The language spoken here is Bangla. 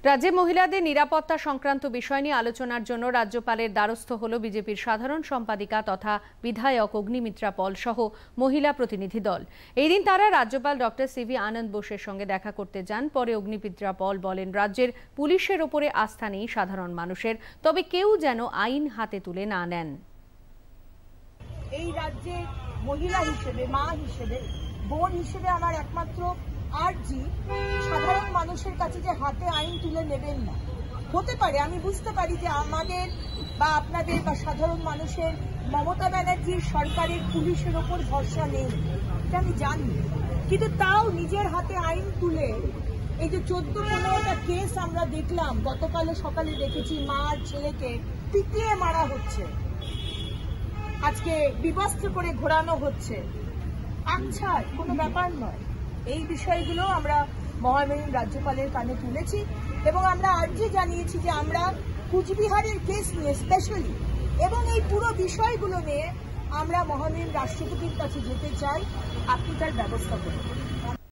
রাজ্যে মহিলাদের নিরাপত্তা সংক্রান্ত বিষয় নিয়ে আলোচনার জন্য রাজ্যপালের দ্বারস্থ হল বিজেপির সাধারণ সম্পাদিকা তথা বিধায়ক অগ্নিমিত্রা পল সহ মহিলা প্রতিনিধি দল। এই দিন তারা রাজ্যপাল ডক্টর সিভি আনন্দ বোসের সঙ্গে দেখা করতে যান। পরে অগ্নিমিত্রা পল বলেন, রাজ্যের পুলিশের ওপরে আস্থা নেই সাধারণ মানুষের, তবে কেউ যেন আইন হাতে তুলে না নেন। এই রাজ্যে মহিলা হিসেবে, মা হিসেবে, বোন হিসেবে আমার একমাত্র আর্জি সাধারণ মানুষের কাছে যে হাতে আইন তুলে নেবেন না। হতে পারে, আমি বুঝতে পারি যে আমাদের বা আপনাদের বা সাধারণ মানুষের মমতা ব্যানার্জির সরকারের পুলিশের ওপর ভরসা নেই, এটা আমি জানি, কিন্তু তাও নিজের হাতে আইন তুলে এই যে 14-15টা কেস আমরা দেখলাম, গতকাল সকালে দেখেছি মা আর ছেলেকে পিটিয়ে মারা হচ্ছে, আজকে বিবস্ত্র করে ঘোরানো হচ্ছে। আচ্ছা, কোনো ব্যাপার নয়। এই বিষয়গুলো আমরা মহামহিম রাজ্যপালের কানে তুলেছি এবং আমরা আর্জি জানিয়েছি যে আমরা কুচবিহারের কেস নিয়ে স্পেশালি এবং এই পুরো বিষয়গুলো নিয়ে আমরা মহামহিম রাষ্ট্রপতির কাছে যেতে চাই, আপনি তার ব্যবস্থা করুন।